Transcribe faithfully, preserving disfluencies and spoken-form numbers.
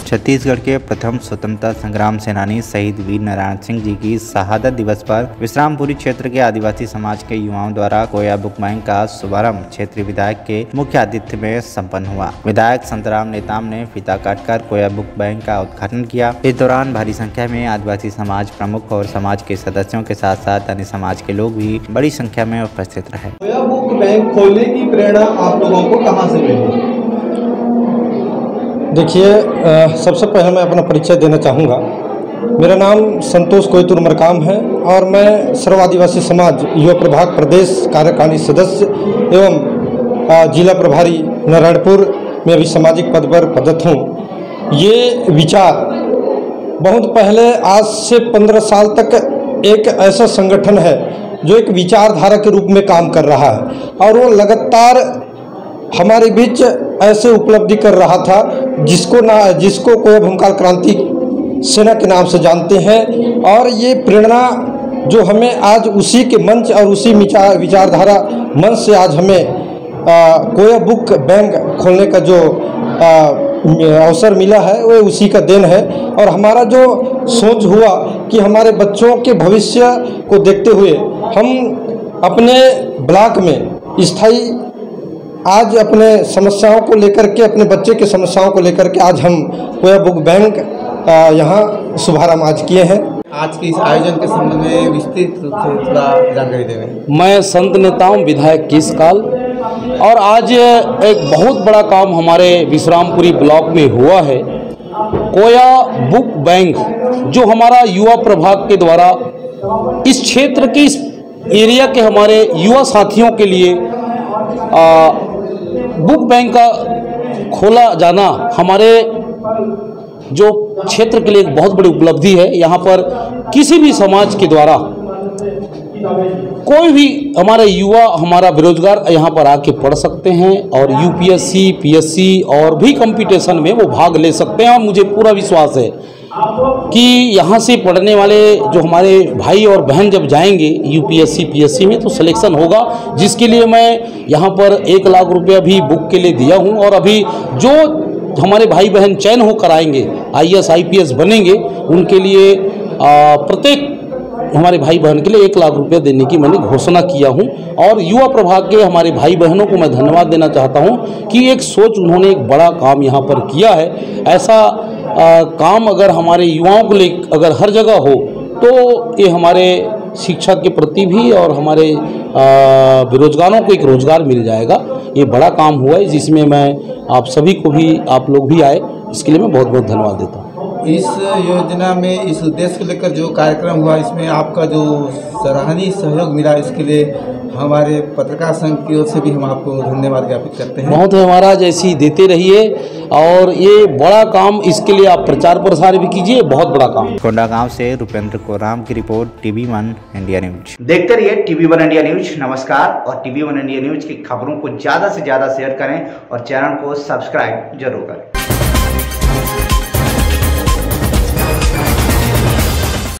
छत्तीसगढ़ के प्रथम स्वतंत्रता संग्राम सेनानी शहीद वीर नारायण सिंह जी की शहादत दिवस पर विश्रामपुरी क्षेत्र के आदिवासी समाज के युवाओं द्वारा कोया बुक बैंक का शुभारंभ क्षेत्रीय विधायक के मुख्य आतिथ्य में संपन्न हुआ। विधायक संतराम नेताम ने फीता काटकर कोया बुक बैंक का उद्घाटन किया। इस दौरान भारी संख्या में आदिवासी समाज प्रमुख और समाज के सदस्यों के साथ साथ अन्य समाज के लोग भी बड़ी संख्या में उपस्थित रहे। कोया बुक बैंक खोलने की प्रेरणा आप लोगों को कहाँ से मिली? देखिए, सबसे पहले मैं अपना परिचय देना चाहूँगा। मेरा नाम संतोष कोयतुर मरकाम है और मैं सर्व आदिवासी समाज युवा प्रभाग प्रदेश कार्यकारिणी सदस्य एवं जिला प्रभारी नारायणपुर में अभी सामाजिक पद पर पदस्थ हूँ। ये विचार बहुत पहले, आज से पंद्रह साल तक एक ऐसा संगठन है जो एक विचारधारा के रूप में काम कर रहा है और वो लगातार हमारे बीच ऐसे उपलब्धि कर रहा था जिसको ना जिसको कोया भूमकाल क्रांति सेना के नाम से जानते हैं। और ये प्रेरणा जो हमें आज उसी के मंच और उसी विचार विचारधारा मंच से आज हमें आ, कोया बुक बैंक खोलने का जो आ, अवसर मिला है वो उसी का देन है। और हमारा जो सोच हुआ कि हमारे बच्चों के भविष्य को देखते हुए हम अपने ब्लॉक में स्थायी आज अपने समस्याओं को लेकर के, अपने बच्चे के समस्याओं को लेकर के आज हम कोया बुक बैंक यहाँ शुभारंभ आज किए हैं। आज के इस आयोजन के संबंध में विस्तृत रूप से थोड़ा जानकारी देवें। मैं संत नेताओं विधायक किसकाल और आज एक बहुत बड़ा काम हमारे विश्रामपुरी ब्लॉक में हुआ है। कोया बुक बैंक जो हमारा युवा प्रभाग के द्वारा इस क्षेत्र के, इस एरिया के हमारे युवा साथियों के लिए आ, बुक बैंक का खोला जाना हमारे जो क्षेत्र के लिए एक बहुत बड़ी उपलब्धि है। यहाँ पर किसी भी समाज के द्वारा कोई भी हमारे युवा, हमारा बेरोजगार यहाँ पर आके पढ़ सकते हैं और यूपीएससी, पीएससी और भी कंपटीशन में वो भाग ले सकते हैं। और मुझे पूरा विश्वास है कि यहाँ से पढ़ने वाले जो हमारे भाई और बहन जब जाएंगे यूपीएससी, पीएससी में तो सिलेक्शन होगा, जिसके लिए मैं यहाँ पर एक लाख रुपया भी बुक के लिए दिया हूँ। और अभी जो हमारे भाई बहन चयन होकर आएंगे, आईएएस आईपीएस बनेंगे, उनके लिए प्रत्येक हमारे भाई बहन के लिए एक लाख रुपया देने की मैंने घोषणा किया हूं। और युवा प्रभाग के हमारे भाई बहनों को मैं धन्यवाद देना चाहता हूं कि एक सोच उन्होंने एक बड़ा काम यहां पर किया है। ऐसा आ, काम अगर हमारे युवाओं को ले अगर हर जगह हो तो ये हमारे शिक्षा के प्रति भी और हमारे बेरोजगारों को एक रोजगार मिल जाएगा। ये बड़ा काम हुआ है जिसमें मैं आप सभी को भी, आप लोग भी आए, इसके लिए मैं बहुत बहुत धन्यवाद देता हूँ। इस योजना में, इस उद्देश्य को लेकर जो कार्यक्रम हुआ, इसमें आपका जो सराहनीय सहयोग मिला, इसके लिए हमारे पत्रकार संघ की ओर से भी हम आपको धन्यवाद ज्ञापित करते हैं। बहुत है महाराज, ऐसी देते रहिए और ये बड़ा काम, इसके लिए आप प्रचार प्रसार भी कीजिए, बहुत बड़ा काम। कोंडागांव से रुपेंद्र कोराम की रिपोर्ट, टीवी वन इंडिया न्यूज। देखते रहिए टीवी वन इंडिया न्यूज। नमस्कार। और टीवी वन इंडिया न्यूज की खबरों को ज्यादा से ज्यादा शेयर करें और चैनल को सब्सक्राइब जरूर करें।